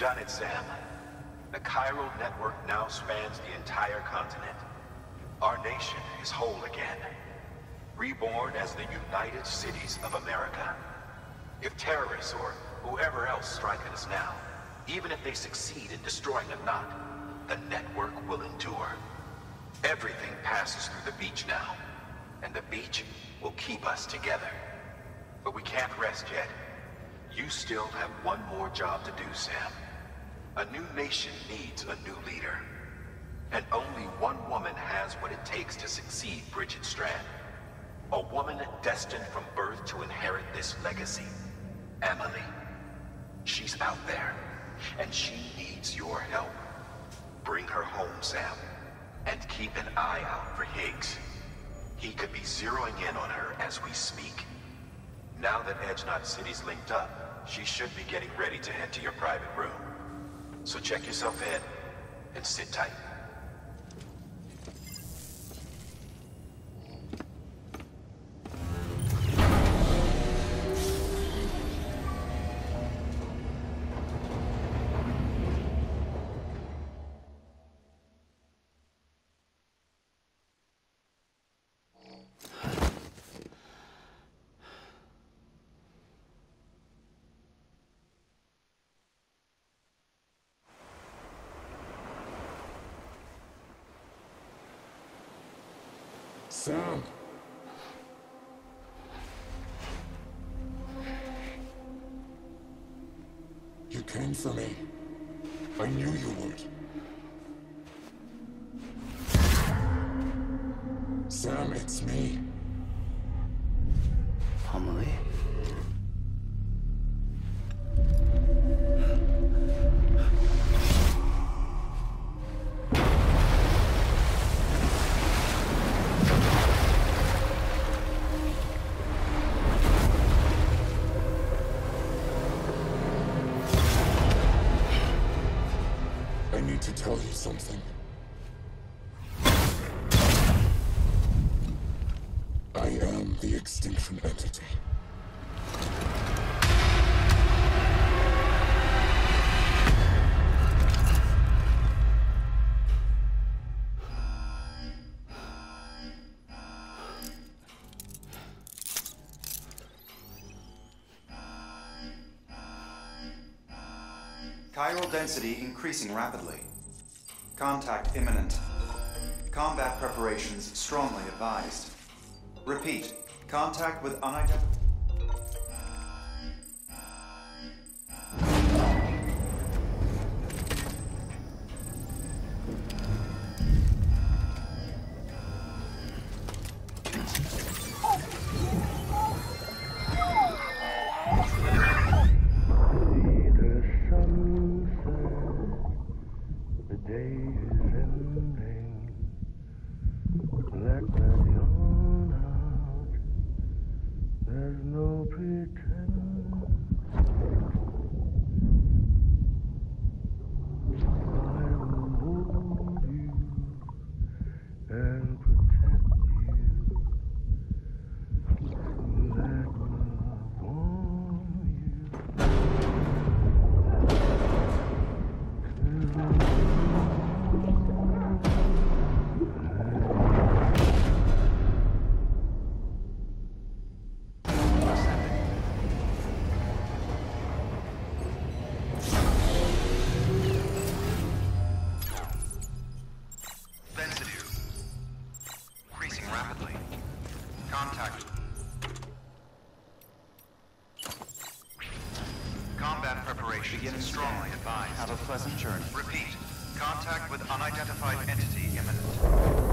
done it, Sam. The chiral network now spans the entire continent. Our nation is whole again. Reborn as the United Cities of America. If terrorists or whoever else strike at us now, even if they succeed in destroying the knot, the network will endure. Everything passes through the beach now, and the beach will keep us together. But we can't rest yet. You still have one more job to do, Sam. A new nation needs a new leader. And only one woman has what it takes to succeed Bridget Strand. A woman destined from birth to inherit this legacy. Emily. She's out there, and she needs your help. Bring her home, Sam, and keep an eye out for Higgs. He could be zeroing in on her as we speak. Now that Edge Knot City's linked up, she should be getting ready to head to your private room. So check yourself in, and sit tight. Sam. You came for me. I knew you would. Sam, it's me. Emily? I need to tell you something. I am the Extinction Entity. Chiral density increasing rapidly. Contact imminent. Combat preparations strongly advised. Repeat, contact with unidentified... Begin strongly advised. Have a pleasant journey. Repeat. Contact with unidentified entity imminent.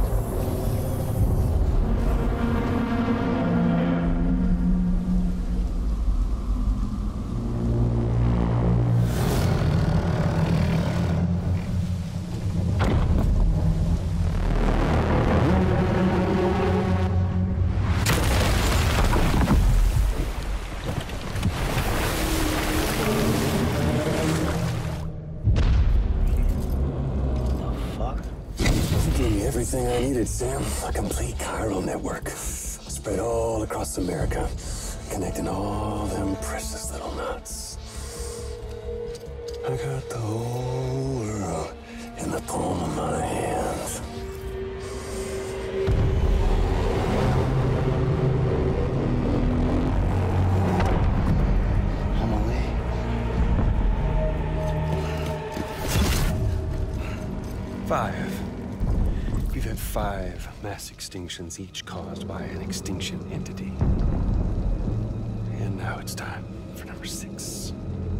Everything I needed, Sam. A complete chiral network. Spread all across America. Connecting all them precious little knots. I got the whole world in the palm of my hands. Amelie. 5. We've had 5 mass extinctions, each caused by an extinction entity. And now it's time for number 6.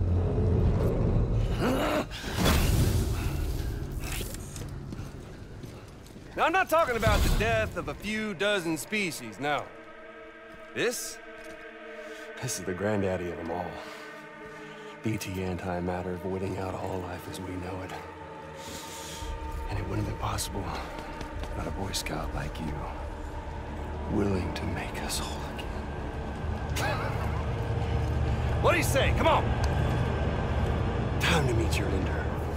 Now, I'm not talking about the death of a few dozen species, no. This is the granddaddy of them all. BT antimatter voiding out all life as we know it. And it wouldn't have been possible without a Boy Scout like you, willing to make us whole again. What do you say? Come on! Time to meet your ender.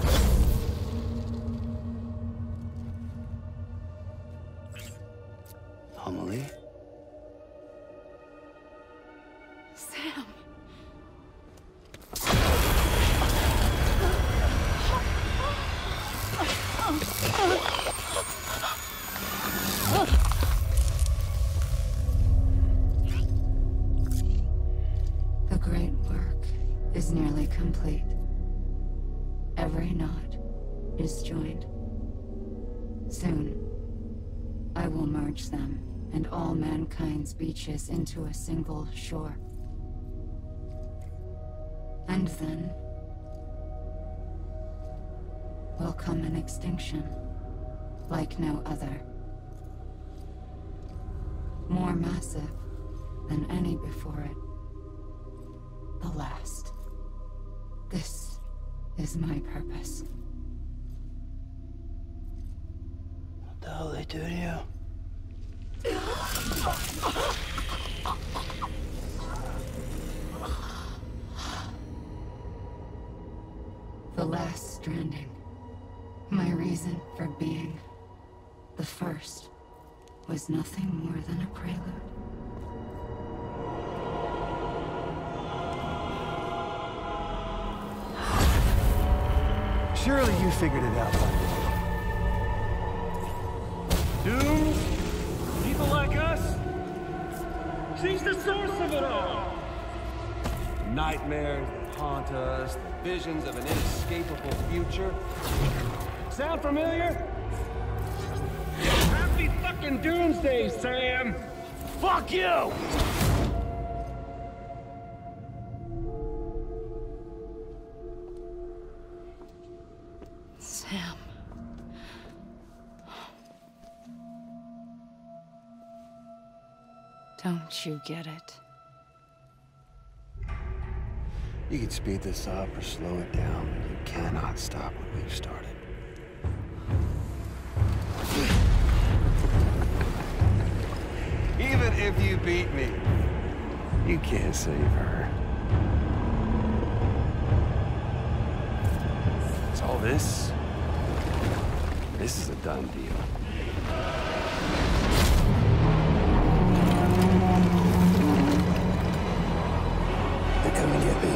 Amelie? Sam. The great work is nearly complete. Every knot is joined. Soon, I will merge them and all mankind's beaches into a single shore. And then will come an extinction like no other. More massive than any before it. The last. This is my purpose. What the hell they do to you? The last stranding. My reason for being. The first was nothing more than a prelude. Surely you figured it out by now. Dooms? People like us? She's the source of it all! Nightmares that haunt us, the visions of an inescapable future. Sound familiar? Happy fucking doomsday, Sam! Fuck you! Sam. Don't you get it? You can speed this up or slow it down, but you cannot stop what we've started. Even if you beat me, you can't save her. It's all this. This is a done deal. They're coming to get me.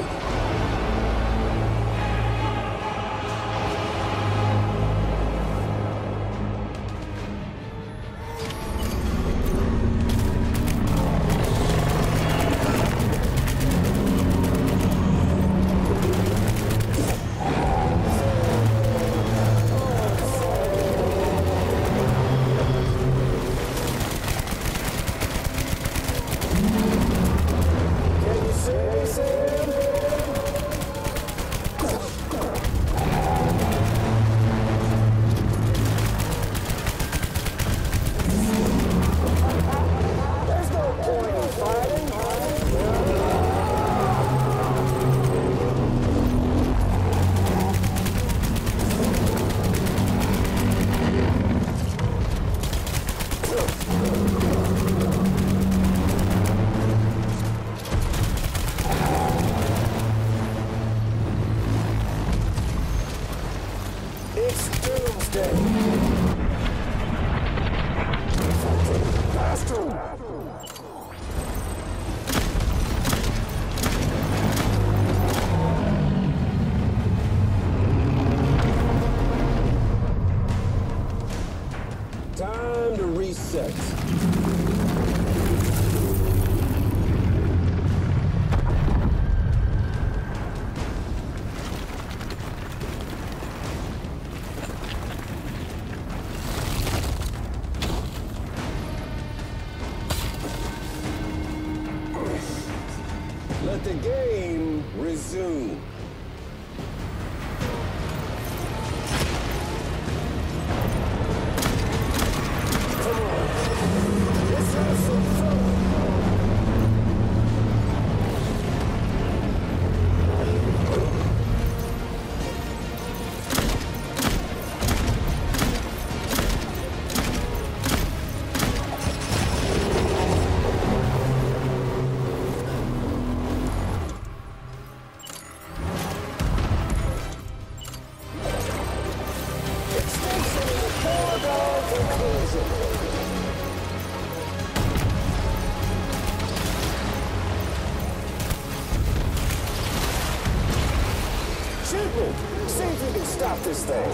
Shoot me! See if you can stop this thing!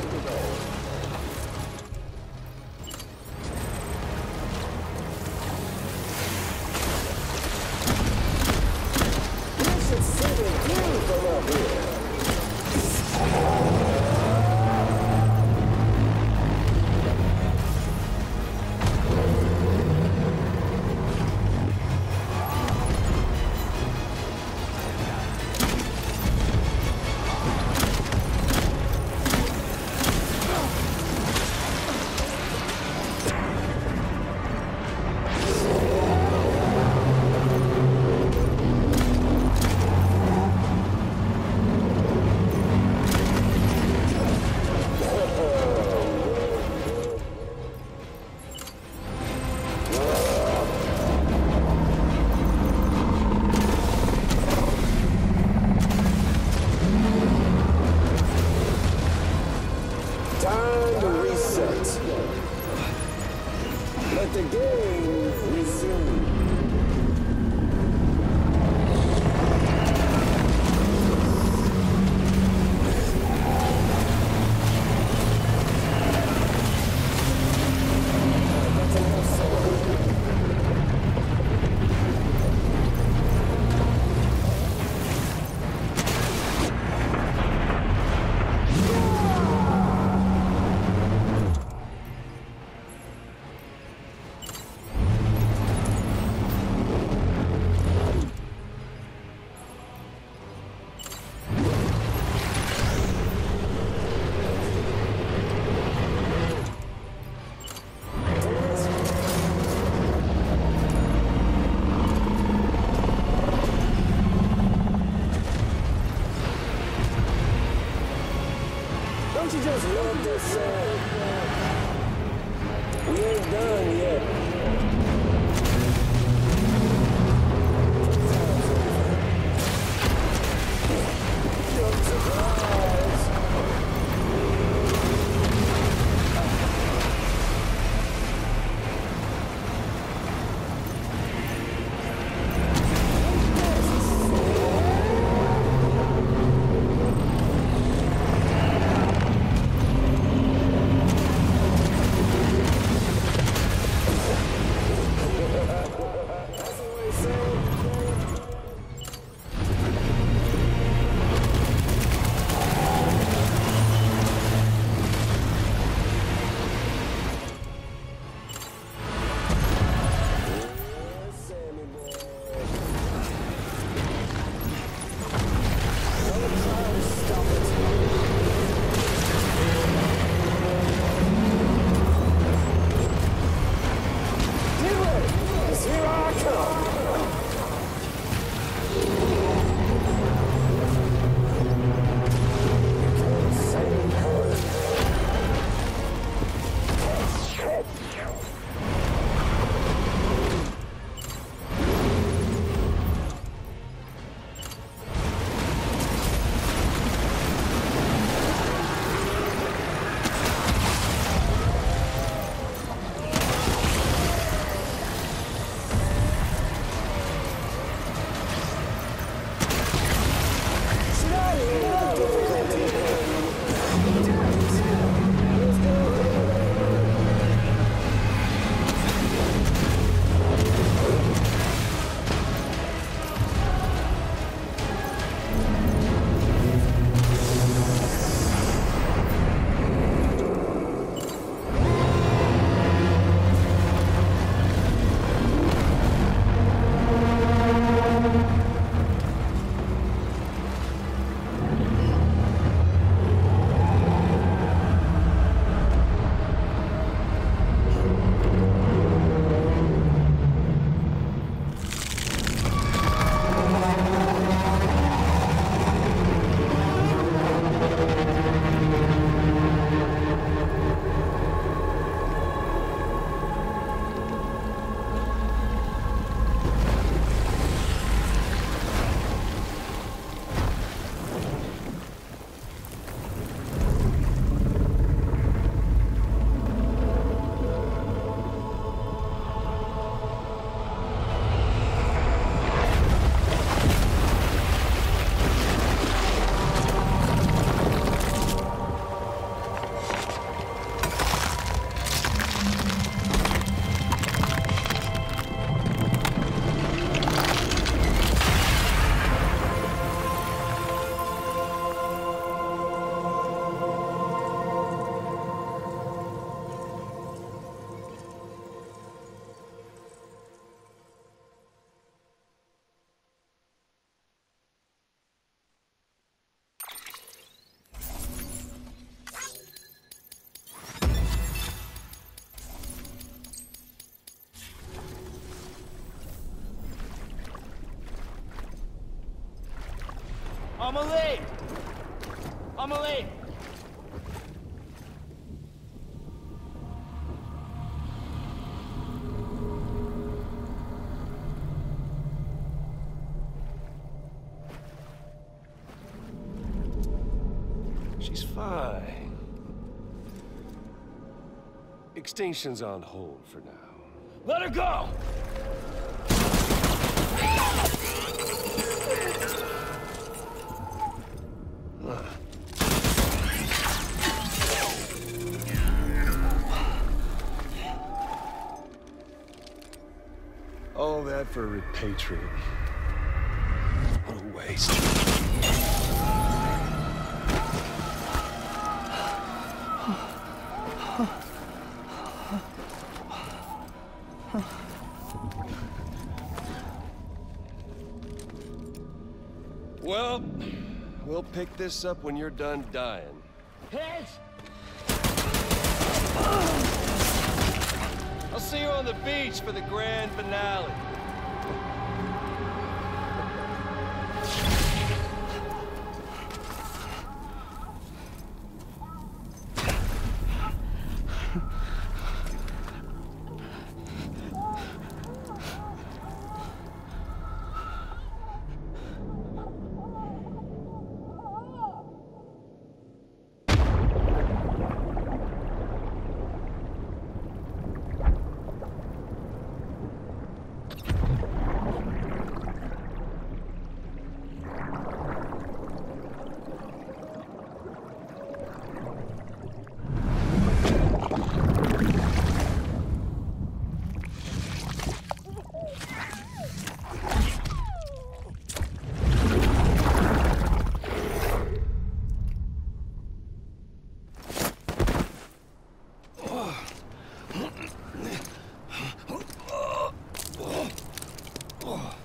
You should see the view from up here! Time to reset. Let the game resume. Don't you just love this sound? We ain't done yet. Amelie! Amelie! She's fine. Extinction's on hold for now. Let her go! All that for repatriating. What a waste. Well, we'll pick this up when you're done dying. Heads! I'll see you on the beach for the grand finale. Oh.